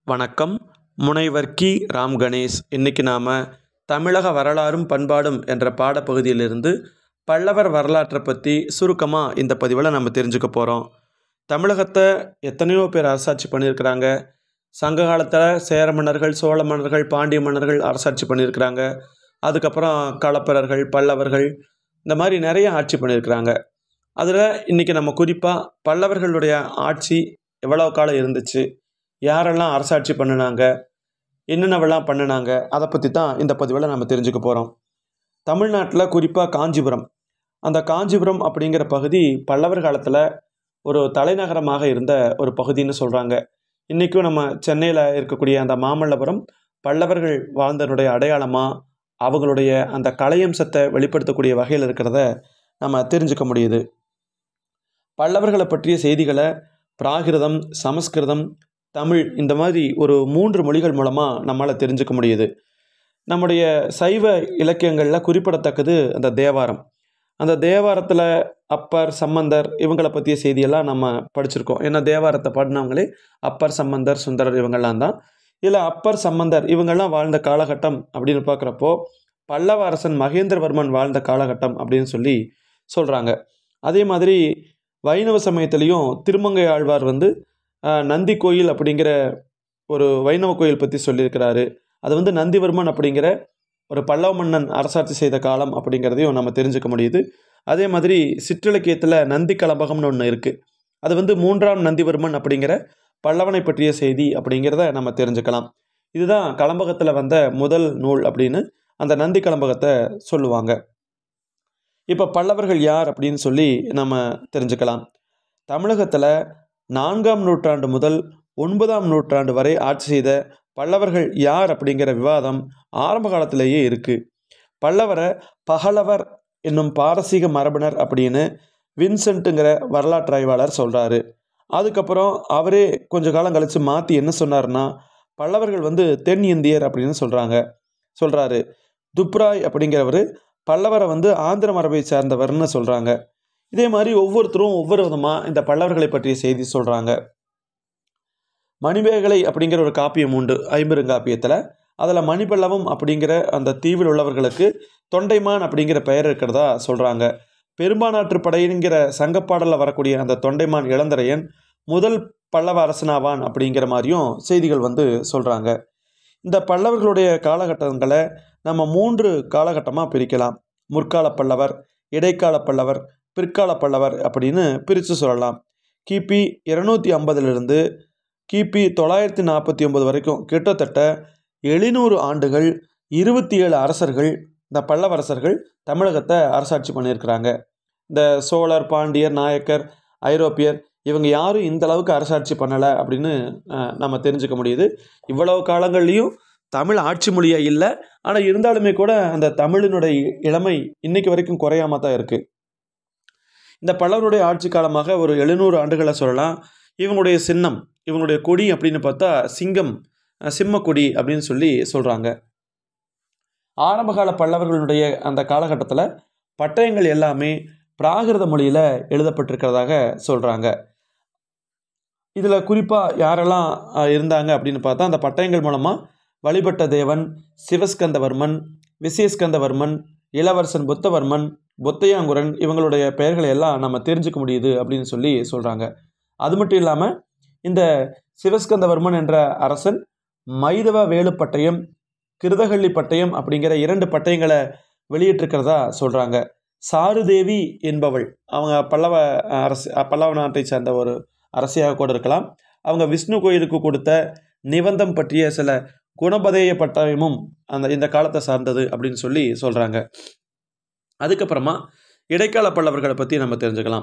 வணக்கம். முனைவர் கி. ராம் கணேஷ். இன்றைக்கி நாம் தமிழக வரலாறும் பண்பாடும் என்ற பாடப்பகுதியிலிருந்து பல்லவர் வரலாற்றை பற்றி சுருக்கமாக இந்த பதிவில் நம்ம தெரிஞ்சுக்க போகிறோம். தமிழகத்தை எத்தனையோ பேர் அரசாட்சி பண்ணியிருக்கிறாங்க. சங்க காலத்தில் சேர மன்னர்கள், சோழ மன்னர்கள், பாண்டிய மன்னர்கள் அரசாட்சி பண்ணியிருக்கிறாங்க. அதுக்கப்புறம் களப்பிரர்கள், பல்லவர்கள், இந்த மாதிரி நிறைய ஆட்சி பண்ணியிருக்கிறாங்க. அதில் இன்றைக்கி நம்ம குறிப்பாக பல்லவர்களுடைய ஆட்சி எவ்வளோ காலம் இருந்துச்சு, யாரெல்லாம் அரசாட்சி பண்ணினாங்க, என்னென்னவெல்லாம் பண்ணினாங்க, அதை பற்றி தான் இந்த பதிவில் நம்ம தெரிஞ்சுக்க போகிறோம். தமிழ்நாட்டில் குறிப்பாக காஞ்சிபுரம், அந்த காஞ்சிபுரம் அப்படிங்கிற பகுதி பல்லவர் காலத்தில் ஒரு தலைநகரமாக இருந்த ஒரு பகுதின்னு சொல்கிறாங்க. இன்றைக்கும் நம்ம சென்னையில் இருக்கக்கூடிய அந்த மாமல்லபுரம் பல்லவர்கள் வாழ்ந்தனுடைய அடையாளமாக, அவங்களுடைய அந்த கலையம்சத்தை வெளிப்படுத்தக்கூடிய வகையில் இருக்கிறத நம்ம தெரிஞ்சுக்க முடியுது. பல்லவர்களை பற்றிய செய்திகளை பிராகிருதம், சமஸ்கிருதம், தமிழ், இந்த மாதிரி ஒரு 3 மொழிகள் மூலமாக நம்மளால் தெரிஞ்சுக்க முடியுது. நம்முடைய சைவ இலக்கியங்களில் குறிப்பிடத்தக்கது அந்த தேவாரம். அந்த தேவாரத்தில் அப்பர், சம்பந்தர் இவங்களை பற்றிய செய்தியெல்லாம் நம்ம படிச்சிருக்கோம். ஏன்னா தேவாரத்தை பாடினவங்களே அப்பர், சம்பந்தர், சுந்தரர் இவங்கெல்லாம் தான். இதில் அப்பர், சம்பந்தர் இவங்கெல்லாம் வாழ்ந்த காலகட்டம் அப்படின்னு பார்க்குறப்போ பல்லவ அரசன் மகேந்திரவர்மன் வாழ்ந்த காலகட்டம் அப்படின்னு சொல்லி சொல்கிறாங்க. அதே மாதிரி வைணவ சமயத்திலையும் திருமங்கை ஆழ்வார் நந்தி கோயில் அப்படிங்கிற ஒரு வைணவ கோயில் பற்றி சொல்லியிருக்கிறாரு. அது நந்திவர்மன் அப்படிங்கிற ஒரு பல்லவ மன்னன் அரசாட்சி செய்த காலம் அப்படிங்கிறதையும் நம்ம தெரிஞ்சுக்க முடியுது. அதே மாதிரி சிற்றிலக்கியத்தில் நந்தி கலம்பகம்னு ஒன்று இருக்குது. அது 3ஆம் நந்திவர்மன் அப்படிங்கிற பல்லவனை பற்றிய செய்தி அப்படிங்கிறத நம்ம தெரிஞ்சுக்கலாம். இதுதான் கலம்பகத்தில் வந்த முதல் நூல் அப்படின்னு அந்த நந்தி கலம்பகத்தை சொல்லுவாங்க. இப்போ பல்லவர்கள் யார் அப்படின்னு சொல்லி நம்ம தெரிஞ்சுக்கலாம். தமிழகத்தில் 4ஆம் நூற்றாண்டு முதல் 9ஆம் நூற்றாண்டு வரை ஆட்சி செய்த பல்லவர்கள் யார் அப்படிங்கிற விவாதம் ஆரம்ப காலத்திலேயே இருக்குது. பல்லவரை பகலவர் என்னும் பாரசீக மரபினர் அப்படின்னு வின்சென்ட்டுங்கிற வரலாற்று ஆய்வாளர் சொல்கிறாரு. அதுக்கப்புறம் அவரே கொஞ்ச காலம் கழித்து மாற்றி என்ன சொன்னார்னா, பல்லவர்கள் தென் இந்தியர் அப்படின்னு சொல்கிறாரு. துப்ராய் அப்படிங்கிறவர் பல்லவரை ஆந்திர மரபை சார்ந்தவர்னு சொல்கிறாங்க. இதே மாதிரி ஒவ்வொருத்தரும் ஒவ்வொரு விதமாக இந்த பல்லவர்களை பற்றிய செய்தி சொல்கிறாங்க. மணிமேகலை அப்படிங்கிற ஒரு காப்பியம் உண்டு ஐம்பெருங்காப்பியத்தில். அதில் மணிபல்லவம் அப்படிங்கிற அந்த தீவில் உள்ளவர்களுக்கு தொண்டைமான் அப்படிங்கிற பெயர் இருக்கிறதா சொல்கிறாங்க. பெரும்பானாற்று படைங்கிற சங்கப்பாடலில் வரக்கூடிய அந்த தொண்டைமான் இளந்தரையன் முதல் பல்லவ அரசனாவான் அப்படிங்கிற மாதிரியும் செய்திகள் சொல்கிறாங்க. இந்த பல்லவர்களுடைய காலகட்டங்களை நம்ம 3 காலகட்டமாக பிரிக்கலாம். முற்கால பல்லவர், இடைக்கால பல்லவர், பிற்கால பல்லவர் அப்படின்னு பிரித்து சொல்லலாம். கிபி 250 கிபி 949 வரைக்கும் கிட்டத்தட்ட 700 ஆண்டுகள் 27 அரசர்கள், இந்த பல்லவரசர்கள் தமிழகத்தை அரசாட்சி பண்ணியிருக்கிறாங்க. இந்த சோழர், பாண்டியர், நாயக்கர், ஐரோப்பியர் இவங்க யாரும் இந்த அளவுக்கு அரசாட்சி பண்ணலை அப்படின்னு நம்ம தெரிஞ்சுக்க முடியுது. இவ்வளவு காலங்கள்லேயும் தமிழ் ஆட்சி மொழியாக இல்லை. ஆனால் இருந்தாலுமே கூட அந்த தமிழினுடைய இளமை இன்னைக்கு வரைக்கும் குறையாம தான் இருக்குது. இந்த பல்லவருடைய ஆட்சி காலமாக ஒரு 700 ஆண்டுகளை சொல்லலாம். இவங்களுடைய சின்னம், இவங்களுடைய கொடி அப்படின்னு பார்த்தா சிங்கம், சிம்மக்கொடி அப்படின்னு சொல்லி சொல்கிறாங்க. ஆரம்பகால பல்லவர்களுடைய அந்த காலகட்டத்தில் பட்டயங்கள் எல்லாமே பிராகிருத மொழியில் எழுதப்பட்டிருக்கிறதாக சொல்கிறாங்க. இதில் குறிப்பாக யாரெல்லாம் இருந்தாங்க அப்படின்னு பார்த்தா, அந்த பட்டயங்கள் மூலமாக வழிபட்ட தேவன், சிவஸ்கந்தவர்மன், விசயஸ்கந்தவர்மன், இளவரசன் புத்தவர்மன், பொத்தையாங்குரன் இவங்களுடைய பெயர்களை எல்லாம் நம்ம தெரிஞ்சுக்க முடியுது அப்படின்னு சொல்லி சொல்கிறாங்க. அது மட்டும் இல்லாமல் இந்த சிவஸ்கந்தவர்மன் என்ற அரசன் மைதவ வேலு பட்டயம், கிருதகள்ளி பட்டயம் அப்படிங்கிற 2 பட்டயங்களை வெளியிட்டிருக்கிறதா சொல்கிறாங்க. சாருதேவி என்பவள், அவங்க பல்லவ நாட்டை சேர்ந்த ஒரு அரசியாக கூட இருக்கலாம். அவங்க விஷ்ணு கோயிலுக்கு கொடுத்த நிபந்தம் பற்றிய சில குணபதேய பட்டயமும் இந்த காலத்தை சார்ந்தது அப்படின்னு சொல்லி சொல்கிறாங்க. அதுக்கப்புறமா இடைக்கால பல்லவர்களை பற்றி நம்ம தெரிஞ்சுக்கலாம்.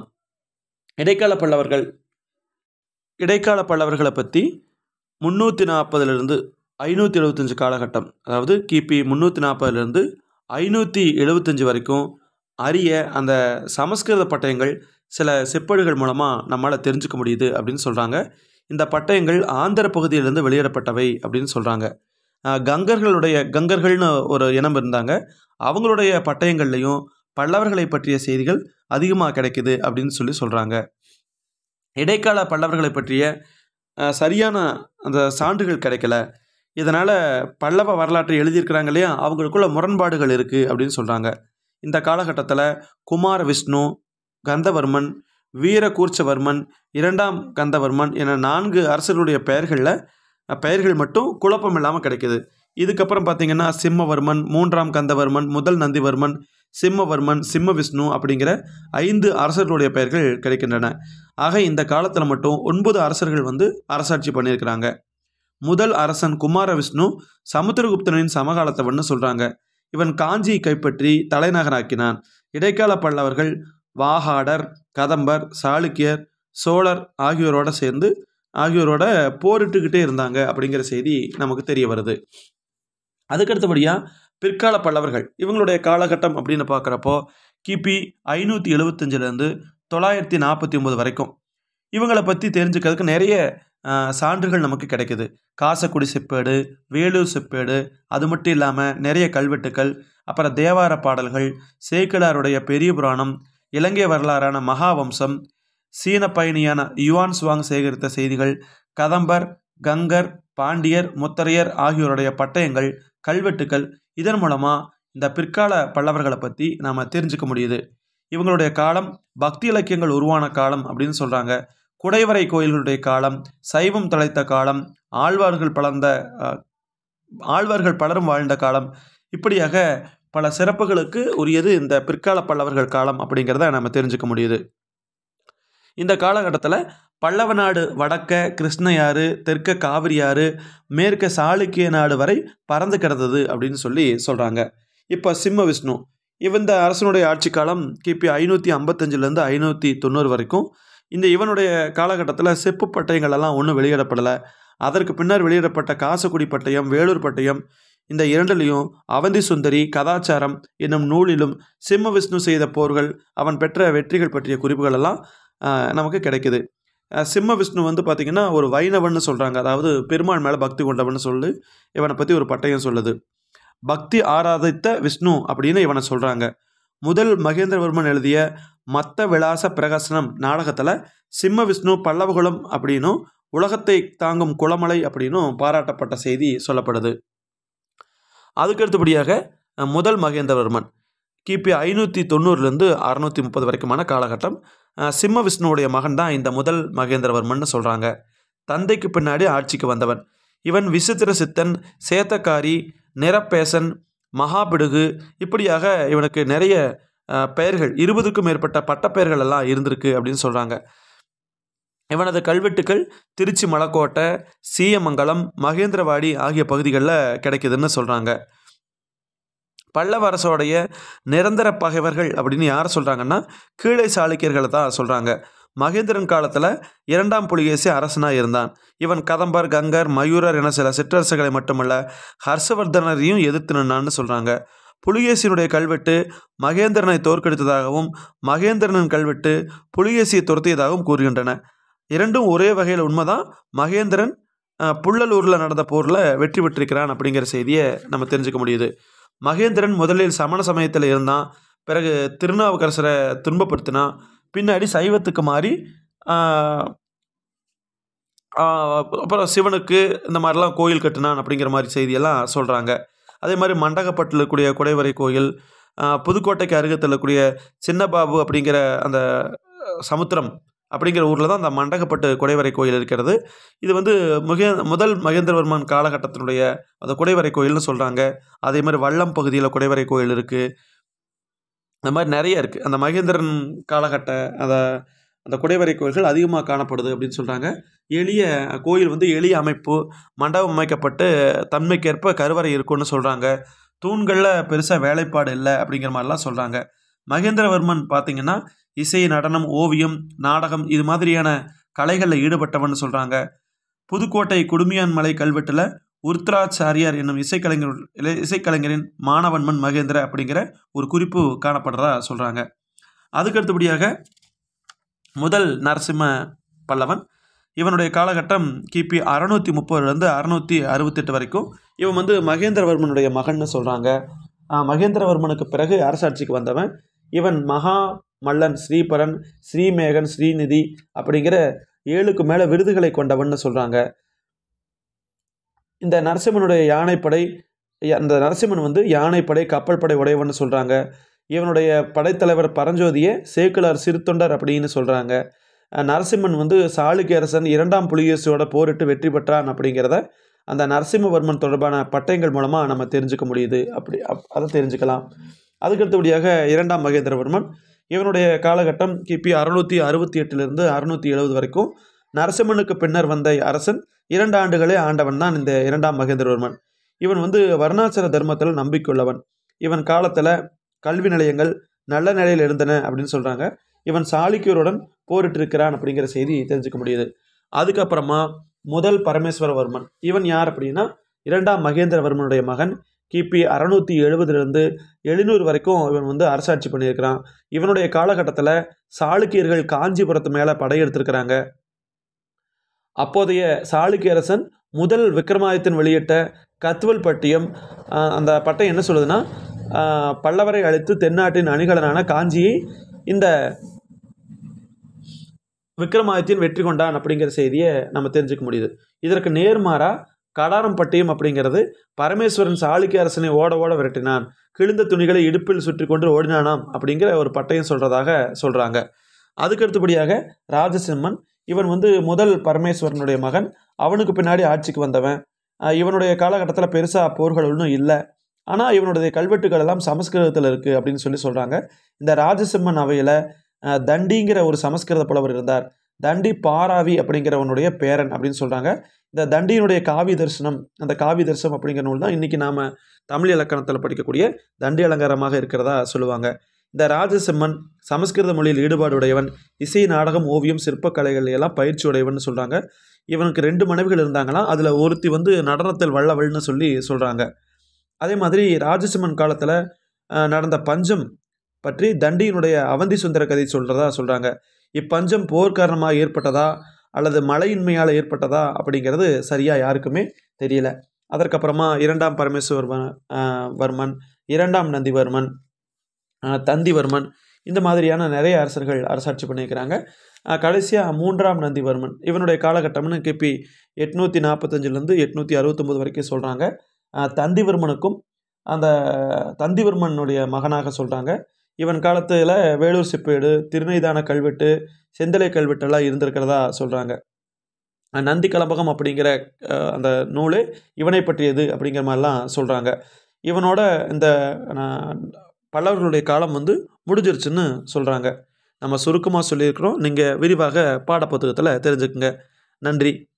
இடைக்கால பல்லவர்களை பற்றி 340 575 காலகட்டம், அதாவது கிபி 340 575 வரைக்கும் அரிய அந்த சமஸ்கிருத பட்டயங்கள் சில செப்பேடுகள் மூலமாக நம்மளால் தெரிஞ்சுக்க முடியுது அப்படின்னு சொல்கிறாங்க. இந்த பட்டயங்கள் ஆந்திர பகுதியிலிருந்து வெளியிடப்பட்டவை அப்படின்னு சொல்கிறாங்க. கங்கர்கள்னு ஒரு இனம் இருந்தாங்க. அவங்களுடைய பட்டயங்கள்லையும் பல்லவர்களை பற்றிய செய்திகள் அதிகமாக கிடைக்குது அப்படின்னு சொல்கிறாங்க. இடைக்கால பல்லவர்களை பற்றிய சரியான அந்த சான்றுகள் கிடைக்கல. இதனால் பல்லவ வரலாற்றை எழுதியிருக்கிறாங்க இல்லையா, அவங்களுக்குள்ள முரண்பாடுகள் இருக்குது அப்படின்னு சொல்கிறாங்க. இந்த காலகட்டத்தில் குமார விஷ்ணு, கந்தவர்மன், வீரகூர்ச்சவர்மன், 2ஆம் கந்தவர்மன் என 4 அரசர்களுடைய பெயர்கள் மட்டும் குழப்பம் இல்லாமல் கிடைக்குது. இதுக்கப்புறம் பார்த்திங்கன்னா சிம்மவர்மன், 3ஆம் கந்தவர்மன், முதல் நந்திவர்மன், சிம்மவர்மன், சிம்மவிஷ்ணு அப்படிங்கிற 5 அரசர்களுடைய பெயர்கள் கிடைக்கின்றன. ஆக இந்த காலத்தில் மட்டும் 9 அரசர்கள் அரசாட்சி பண்ணியிருக்கிறாங்க. முதல் அரசன் குமார விஷ்ணு சமுத்திரகுப்தனின் சமகாலத்தவன்னு சொல்கிறாங்க. இவன் காஞ்சியை கைப்பற்றி தலைநகராக்கினான். இடைக்கால பல்லவர்கள் வாகாடர், கதம்பர், சாளுக்கியர், சோழர் ஆகியோரோட போரிட்டுக்கிட்டே இருந்தாங்க அப்படிங்கிற செய்தி நமக்கு தெரிய வருது. அதுக்கடுத்தபடியாக பிற்கால பல்லவர்கள் இவங்களுடைய காலகட்டம் அப்படின்னு பார்க்குறப்போ கிபி 575 949 வரைக்கும் இவங்களை பற்றி தெரிஞ்சுக்கிறதுக்கு நிறைய சான்றுகள் நமக்கு கிடைக்குது. காசக்குடி செப்பேடு, வேலூர் செப்பேடு, அது மட்டும் இல்லாமல் நிறைய கல்வெட்டுக்கள், அப்புறம் தேவார பாடல்கள், சேக்கிழாருடைய பெரிய புராணம், இலங்கை வரலாறான மகாவம்சம், சீன பயணியான யுவான் சுவாங் சேகரித்த செய்திகள், கதம்பர், கங்கர், பாண்டியர், முத்தரையர் ஆகியோருடைய பட்டயங்கள், கல்வெட்டுக்கள், இதன் மூலமாக இந்த பிற்கால பல்லவர்களை பற்றி நாம் தெரிஞ்சுக்க முடியுது. இவங்களுடைய காலம் பக்தி இலக்கியங்கள் உருவான காலம் அப்படின்னு சொல்கிறாங்க. குடைவரை கோயில்களுடைய காலம், சைவம் தழைத்த காலம், ஆழ்வார்கள் பலரும் வாழ்ந்த காலம், இப்படியாக பல சிறப்புகளுக்கு உரியது இந்த பிற்கால பல்லவர்கள் காலம் அப்படிங்கிறத நம்ம தெரிஞ்சுக்க முடியுது. இந்த காலகட்டத்தில் பல்லவ நாடு வடக்க கிருஷ்ணயாறு, தெற்க காவிரியாறு, மேற்க சாளுக்கிய நாடு வரை பறந்து கிடந்தது அப்படின்னு சொல்கிறாங்க. இப்போ சிம்ம விஷ்ணு இந்த அரசனுடைய ஆட்சி காலம் கிபி 555 590 வரைக்கும். இவனுடைய காலகட்டத்தில் செப்பு பட்டயங்கள் எல்லாம் ஒன்றும் வெளியிடப்படலை. அதற்கு பின்னர் வெளியிடப்பட்ட காசக்குடி பட்டயம், வேலூர் பட்டயம், இந்த இரண்டிலையும் அவந்தி சுந்தரி கதாச்சாரம் என்னும் நூலிலும் சிம்ம விஷ்ணு செய்த போர்கள், அவன் பெற்ற வெற்றிகள் பற்றிய குறிப்புகள் எல்லாம் நமக்கு கிடைக்குது. சிம்ம விஷ்ணு பார்த்திங்கன்னா ஒரு வைணவன்னு சொல்கிறாங்க. அதாவது பெருமாள் மேலே பக்தி கொண்டவன்னு இவனை பற்றி ஒரு பட்டயம் சொல்லுது. பக்தி ஆராதித்த விஷ்ணு அப்படின்னு இவனை சொல்கிறாங்க. முதல் மகேந்திரவர்மன் எழுதிய மத்த விலாச பிரகசனம் நாடகத்தில் சிம்ம விஷ்ணு பல்லவகுலம் அப்படின்னும் உலகத்தை தாங்கும் குளமலை அப்படின்னும் பாராட்டப்பட்ட செய்தி சொல்லப்படுது. அதுக்கடுத்தபடியாக முதல் மகேந்திரவர்மன் கிபி 590 630 வரைக்குமான காலகட்டம். சிம்ம விஷ்ணுவுடைய மகன் தான் இந்த முதல் மகேந்திரவர்மன் சொல்கிறாங்க. தந்தைக்கு பின்னாடி ஆட்சிக்கு வந்தவன். இவன் விசித்திர சித்தன், சேத்தக்காரி, நிறப்பேசன், மகாபிடுகு, இப்படியாக இவனுக்கு நிறைய பெயர்கள் 20க்கும் மேற்பட்ட பட்டப்பெயர்கள் எல்லாம் இருந்திருக்கு அப்படின்னு சொல்கிறாங்க. இவனது கல்வெட்டுக்கள் திருச்சி மலக்கோட்டை, சீயமங்கலம், மகேந்திரவாடி ஆகிய பகுதிகளில் கிடைக்குதுன்னு சொல்கிறாங்க. பல்லவ அரசோடைய நிரந்தர பகைவர்கள் அப்படின்னு யாரை சொல்கிறாங்கன்னா கீழே சாளுக்கியர்களை தான் சொல்கிறாங்க. மகேந்திரன் காலத்தில் 2ஆம் புலிகேசி அரசனாக இருந்தான். இவன் கதம்பர், கங்கர், மயூரர் என சில சிற்றரசுகளை மட்டுமல்ல ஹர்ஷவர்தனரையும் எதிர்த்து நின்னான்னு சொல்கிறாங்க. புலிகேசியினுடைய கல்வெட்டு மகேந்திரனை தோற்கடித்ததாகவும் மகேந்திரனின் கல்வெட்டு புலிகேசியை துரத்தியதாகவும் கூறுகின்றன. இரண்டும் ஒரே வகையில் உண்மைதான். மகேந்திரன் புள்ளலூரில் நடந்த போரில் வெற்றி பெற்றிருக்கிறான் அப்படிங்கிற செய்தியை நம்ம தெரிஞ்சுக்க முடியுது. மகேந்திரன் முதலில் சமண சமயத்தில் இருந்தான். பிறகு திருநாவுக்கரசரை துன்பப்படுத்தினான். பின்னாடி சைவத்துக்கு மாறி அப்புறம் சிவனுக்கு இந்த மாதிரிலாம் கோயில் கட்டினான் அப்படிங்கிற மாதிரி செய்தியெல்லாம் சொல்கிறாங்க. அதே மாதிரி மண்டகப்பட்டில் இருக்கக்கூடிய குடைவரை கோயில், புதுக்கோட்டைக்கு அருகத்தில் இருக்கக்கூடிய சின்னபாபு அப்படிங்கிற அந்த சமுத்திரம் அப்படிங்கிற ஊரில் தான் அந்த மண்டகப்பட்டு குடைவரை கோயில் இருக்கிறது. இது முதல் மகேந்திரவர்மன் காலகட்டத்தினுடைய அந்த குடைவரை கோயில்னு சொல்கிறாங்க. அதே மாதிரி வல்லம் பகுதியில் குடைவரை கோயில் இருக்குது. அந்த மாதிரி நிறைய இருக்குது. அந்த மகேந்திரன் காலகட்ட அந்த குடைவரை கோயில்கள் அதிகமாக காணப்படுது அப்படின்னு சொல்கிறாங்க. எளிய கோயில் எளிய அமைப்பு, மண்டபம் அமைக்கப்பட்டு தன்மைக்கேற்ப கருவறை இருக்குன்னு சொல்கிறாங்க. தூண்களில் பெருசாக வேலைப்பாடு இல்லை அப்படிங்கிற மாதிரிலாம் சொல்கிறாங்க. மகேந்திரவர்மன் பார்த்திங்கன்னா இசை, நடனம், ஓவியம், நாடகம் இது மாதிரியான கலைகளில் ஈடுபட்டவன்னு சொல்கிறாங்க. புதுக்கோட்டை குடுமியான் மலை கல்வெட்டில் உருத்ராச்சாரியார் என்னும் இசைக்கலைஞரின் மானவன்மன் மகேந்திர அப்படிங்கிற ஒரு குறிப்பு காணப்படுறதா சொல்கிறாங்க. அதுக்கடுத்தபடியாக முதல் நரசிம்ம பல்லவன் இவனுடைய காலகட்டம் கிபி 630 668 வரைக்கும். இவன் மகேந்திரவர்மனுடைய மகன்னு சொல்கிறாங்க. மகேந்திரவர்மனுக்கு பிறகு அரசாட்சிக்கு வந்தவன். இவன் மகா மல்லன், ஸ்ரீபரன், ஸ்ரீமேகன், ஸ்ரீநிதி அப்படிங்கிற 7க்கு மேலே விருதுகளை கொண்டவன்னு சொல்கிறாங்க. இந்த நரசிம்மனுடைய யானைப்படை அந்த நரசிம்மன் வந்து யானைப்படை கப்பல் படை உடையவன்னு சொல்கிறாங்க. இவனுடைய படைத்தலைவர் பரஞ்சோதியை சேக்கிழார் சிறுத்தொண்டர் அப்படின்னு சொல்கிறாங்க. நரசிம்மன் வந்து சாளுக்கிய அரசன் 2ஆம் புலிகேசியோட போரிட்டு வெற்றி பெற்றான் அப்படிங்கிறத அந்த நரசிம்மவர்மன் தொடர்பான பட்டயங்கள் மூலமாக நம்ம தெரிஞ்சுக்க முடியுது. அதை தெரிஞ்சுக்கலாம். அதுக்கடுத்தபடியாக 2ஆம் மகேந்திரவர்மன், இவனுடைய காலகட்டம் கிபி 668 670 வரைக்கும். நரசிம்மனுக்கு பின்னர் வந்த அரசன் 2 ஆண்டுகளே ஆண்டவன் தான் இந்த 2ஆம் மகேந்திரவர்மன். இவன் வந்து வர்ணாசிர தர்மத்தில் நம்பிக்கையுள்ளவன். இவன் காலத்தில் கல்வி நிலையங்கள் நல்ல நிலையில் இருந்தன அப்படின்னு சொல்கிறாங்க. இவன் சாளுக்கியருடன் போரிட்டிருக்கிறான் அப்படிங்கிற செய்தி தெரிஞ்சுக்க முடியுது. அதுக்கப்புறமா முதல் பரமேஸ்வரவர்மன், இவன் யார் அப்படின்னா 2ஆம் மகேந்திரவர்மனுடைய மகன். கிபி 670 700 வரைக்கும் இவன் வந்து அரசாட்சி பண்ணியிருக்கிறான். இவனுடைய காலகட்டத்தில் சாளுக்கியர்கள் காஞ்சிபுரத்து மேலே படையெடுத்திருக்கிறாங்க. அப்போதைய சாளுக்கிய அரசன் முதல் விக்ரமாதித்தன் வெளியிட்ட கத்வல் பட்டியம், அந்த பட்டயம் என்ன சொல்லுதுன்னா, பல்லவரை அழித்து தென்னாட்டின் அணிகலனான காஞ்சியை இந்த விக்ரமாதித்யன் வெற்றி கொண்டான் அப்படிங்கிற செய்தியை நம்ம தெரிஞ்சுக்க முடியுது. இதற்கு நேர்மாறாக கடாரம் பட்டியம் அப்படிங்கிறது பரமேஸ்வரன் சாளுக்கிய அரசனை ஓட ஓட விரட்டினான், கிழிந்த துணிகளை இடுப்பில் சுற்றி கொண்டு ஓடினானாம் அப்படிங்கிற ஒரு பட்டயம் சொல்கிறதாக சொல்கிறாங்க. அதுக்கடுத்தபடியாக ராஜசிம்மன், இவன் வந்து முதல் பரமேஸ்வரனுடைய மகன். அவனுக்கு பின்னாடி ஆட்சிக்கு வந்தவன். இவனுடைய காலகட்டத்தில் பெருசாக போர்கள் ஒன்றும் இல்லை. ஆனால் இவனுடைய கல்வெட்டுகள் எல்லாம் சமஸ்கிருதத்தில் இருக்குது அப்படின்னு சொல்கிறாங்க. இந்த ராஜசிம்மன் அவையில் தண்டிங்கிற ஒரு சமஸ்கிருத புலவர் இருந்தார். தண்டி பாராவி அப்படிங்கிறவனுடைய பேரன் அப்படின்னு சொல்கிறாங்க. இந்த தண்டியினுடைய காவி தரிசனம், அந்த காவி தரிசனம் அப்படிங்கிற நூல் தான் இன்றைக்கி நாம் தமிழ் இலக்கணத்தில் படிக்கக்கூடிய தண்டி அலங்காரமாக இருக்கிறதா சொல்லுவாங்க. இந்த ராஜசிம்மன் சமஸ்கிருத மொழியில் ஈடுபாடு உடையவன், இசை, நாடகம், ஓவியம், சிற்பக்கலைகள் எல்லாம் பயிற்சி உடையவன் சொல்கிறாங்க. இவனுக்கு 2 மனைவிகள் இருந்தாங்களாம். அதில் ஒருத்தி வந்து நடனத்தில் வல்லவள்னு சொல்கிறாங்க. அதே மாதிரி ராஜசிம்மன் காலத்தில் நடந்த பஞ்சம் பற்றி தண்டியினுடைய அவந்தி சுந்தர கதை சொல்கிறாங்க. இப்பஞ்சம் போர் காரணமாக ஏற்பட்டதா அல்லது மழையின்மையால் ஏற்பட்டதா அப்படிங்கிறது சரியாக யாருக்குமே தெரியல. அதற்கப்புறமா 2ஆம் பரமேஸ்வரவர்மன், 2ஆம் நந்திவர்மன், தந்திவர்மன், இந்த மாதிரியான நிறைய அரசர்கள் அரசாட்சி பண்ணியிருக்கிறாங்க. கடைசியாக 3ஆம் நந்திவர்மன், இவனுடைய காலகட்டம்னு கிபி 845 869 வரைக்கும் சொல்கிறாங்க. தந்திவர்மனுக்கும் அந்த தந்திவர்மனுடைய மகனாக சொல்கிறாங்க. இவன் காலத்தில் வேலூர் செப்பேடு, திருநெய்தான கல்வெட்டு, செந்தலை கல்வெட்டெல்லாம் இருந்திருக்கிறதா சொல்கிறாங்க. நந்தி கலம்பகம் அப்படிங்கிற அந்த நூலே இவனை பற்றியது அப்படிங்கிற மாதிரிலாம் சொல்கிறாங்க. இவனோட இந்த பல்லவர்களுடைய காலம் வந்து முடிஞ்சிருச்சுன்னு சொல்கிறாங்க. நம்ம சுருக்கமாக சொல்லியிருக்கிறோம். நீங்கள் விரிவாக பாடப்புத்தகத்தில் தெரிஞ்சுக்குங்க. நன்றி.